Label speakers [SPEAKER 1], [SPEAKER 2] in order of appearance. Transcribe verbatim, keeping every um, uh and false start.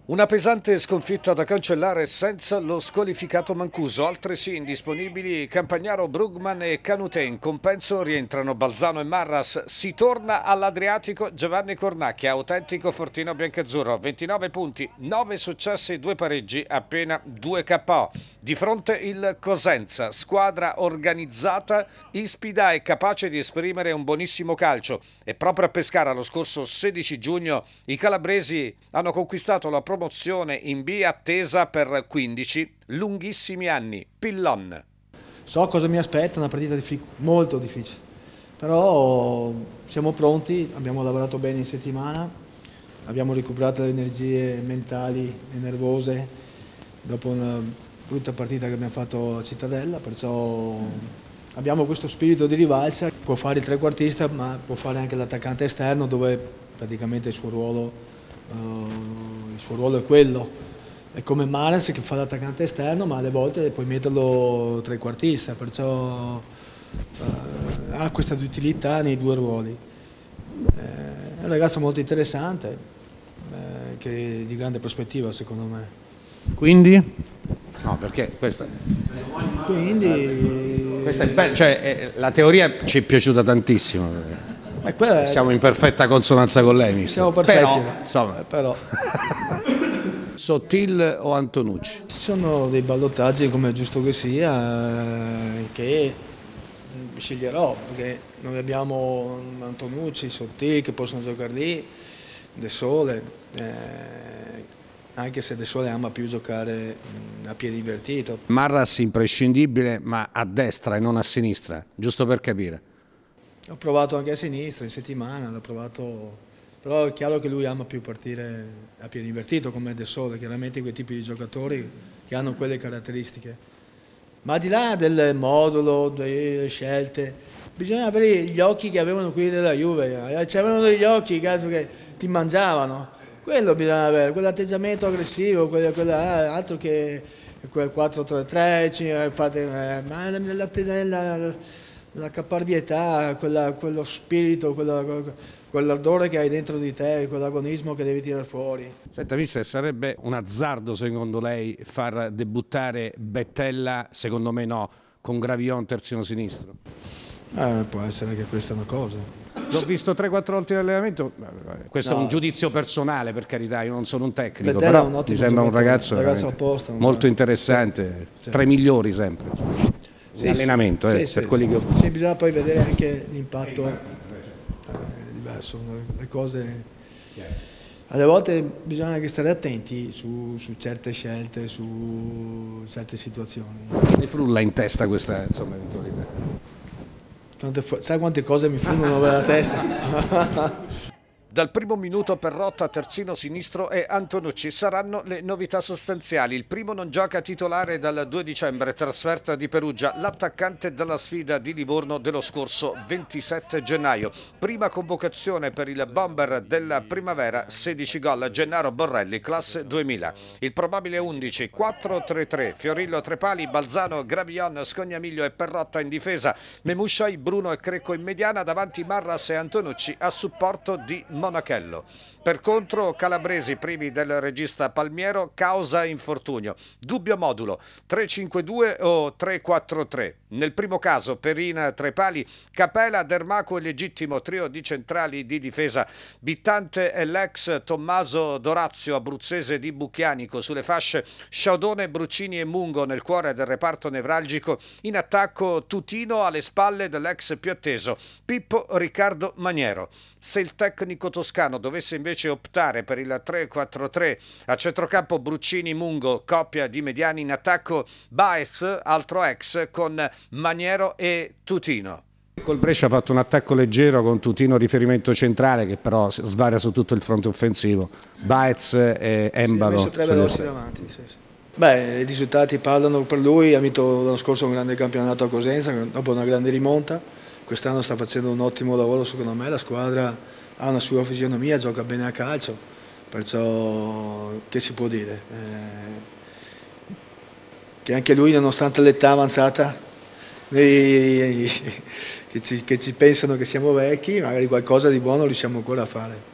[SPEAKER 1] Una pesante sconfitta da cancellare senza lo squalificato Mancuso, altresì indisponibili Campagnaro, Brugman e Canutè. In compenso rientrano Balzano e Marras. Si torna all'Adriatico. Giovanni Cornacchia, autentico fortino biancazzurro, ventinove punti, nove successi, due pareggi, appena due K O. Di fronte il Cosenza, squadra organizzata, ispida e capace di esprimere un buonissimo calcio. E proprio a Pescara lo scorso sedici giugno i calabresi hanno conquistato la promozione in B attesa per quindici lunghissimi anni. Pillon.
[SPEAKER 2] So cosa mi aspetta, una partita diffic- molto difficile, però siamo pronti, abbiamo lavorato bene in settimana, abbiamo recuperato le energie mentali e nervose dopo una brutta partita che abbiamo fatto a Cittadella, perciò abbiamo questo spirito di rivalsa. Può fare il trequartista, ma può fare anche l'attaccante esterno, dove praticamente il suo ruolo, uh, il suo ruolo è quello. È come Maras che fa l'attaccante esterno, ma alle volte puoi metterlo trequartista, perciò uh, ha questa utilità nei due ruoli. Eh, è un ragazzo molto interessante, eh, che è di grande prospettiva secondo me.
[SPEAKER 3] Quindi? No, perché questa,
[SPEAKER 2] Quindi,
[SPEAKER 3] questa è bella, cioè eh, la teoria ci è piaciuta tantissimo.
[SPEAKER 2] eh, è,
[SPEAKER 3] Siamo in perfetta consonanza con lei, mister.
[SPEAKER 2] Siamo perfetti,
[SPEAKER 3] Però, insomma,
[SPEAKER 2] eh, però.
[SPEAKER 3] Sottil o Antonucci?
[SPEAKER 2] Ci sono dei ballottaggi, come è giusto che sia, che sceglierò, perché noi abbiamo Antonucci, Sottil che possono giocare lì, De Sole, eh, anche se De Sole ama più giocare a piedi invertito.
[SPEAKER 3] Marras imprescindibile, ma a destra e non a sinistra, giusto per capire.
[SPEAKER 2] Ho provato anche a sinistra in settimana, l'ho provato, però è chiaro che lui ama più partire a piedi invertito come De Sole, chiaramente quei tipi di giocatori che hanno quelle caratteristiche. Ma al di là del modulo, delle scelte, bisogna avere gli occhi che avevano quelli della Juve, c'erano degli occhi cazzo, che ti mangiavano, quello bisogna avere, quell'atteggiamento aggressivo, quella, quella, altro che quel quattro tre tre, fate, ma nell'atteggiamento, la caparbietà, quella, quello spirito, quella, quell'ardore che hai dentro di te, quell'agonismo che devi tirare fuori.
[SPEAKER 3] Senta, mister, sarebbe un azzardo secondo lei far debuttare Bettella, secondo me no, con Gravillon terzino sinistro?
[SPEAKER 2] Eh, può essere anche questa una cosa.
[SPEAKER 3] L'ho visto tre quattro volte in allenamento, questo no. È un giudizio personale, per carità, io non sono un tecnico,
[SPEAKER 2] Bettella
[SPEAKER 3] però
[SPEAKER 2] un
[SPEAKER 3] mi sembra un ragazzo,
[SPEAKER 2] un ragazzo apposta,
[SPEAKER 3] molto interessante, sì, sì. Tra i migliori sempre. Sì, allenamento,
[SPEAKER 2] sì,
[SPEAKER 3] eh,
[SPEAKER 2] sì,
[SPEAKER 3] per quelli
[SPEAKER 2] sì.
[SPEAKER 3] che ho...
[SPEAKER 2] Sì, bisogna poi vedere anche l'impatto eh, diverso, le cose. Alle volte bisogna anche stare attenti su, su certe scelte, su certe situazioni.
[SPEAKER 3] Mi frulla in testa questa, insomma, eventualità.
[SPEAKER 2] Sai quante cose mi frulano dalla testa?
[SPEAKER 1] Dal primo minuto Perrotta, terzino sinistro e Antonucci saranno le novità sostanziali. Il primo non gioca titolare dal due dicembre, trasferta di Perugia, l'attaccante della sfida di Livorno dello scorso ventisette gennaio. Prima convocazione per il bomber della primavera, sedici gol, Gennaro Borrelli, classe duemila. Il probabile undici, quattro tre tre, Fiorillo Trepali, Balzano, Gravillon, Scognamiglio e Perrotta in difesa, Memusciai, Bruno e Crecco in mediana, davanti Marras e Antonucci a supporto di Monachello. Per contro calabresi privi del regista Palmiero causa infortunio. Dubbio modulo tre cinque due o tre quattro tre. Nel primo caso Perin tra i pali, Capela, Dermaco e legittimo trio di centrali di difesa. Bittante e l'ex Tommaso Dorazio, abruzzese di Bucchianico sulle fasce, Sciaudone, Bruccini e Mungo nel cuore del reparto nevralgico. In attacco Tutino alle spalle dell'ex più atteso Pippo Riccardo Maniero. Se il tecnico toscano dovesse invece optare per il tre quattro tre, a centrocampo Bruccini-Mungo, coppia di mediani, in attacco Baez, altro ex, con Maniero e Tutino.
[SPEAKER 3] Col Brescia ha fatto un attacco leggero con Tutino riferimento centrale, che però svaria su tutto il fronte offensivo. Sì. Baez e Embalo.
[SPEAKER 2] Sì, ha messo tre veloci davanti, sì, sì. Beh, i risultati parlano per lui, ha vinto l'anno scorso un grande campionato a Cosenza, dopo una grande rimonta. Quest'anno sta facendo un ottimo lavoro secondo me, la squadra ha una sua fisionomia, gioca bene a calcio, perciò che si può dire? Eh, che anche lui, nonostante l'età avanzata, noi, che, ci, che ci pensano che siamo vecchi, magari qualcosa di buono riusciamo ancora a fare.